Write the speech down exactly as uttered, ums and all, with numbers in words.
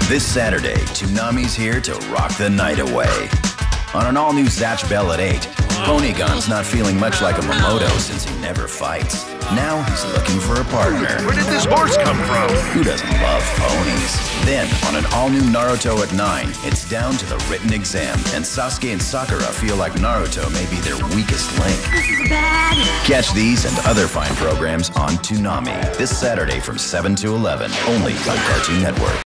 This Saturday, Toonami's here to rock the night away. On an all-new Zatch Bell at eight, Ponygon's not feeling much like a Momoto since he never fights. Now he's looking for a partner. Where did this horse come from? Who doesn't love ponies? Then, on an all-new Naruto at nine, it's down to the written exam, and Sasuke and Sakura feel like Naruto may be their weakest link. This is bad. Catch these and other fine programs on Toonami this Saturday from seven to eleven, only on Cartoon Network.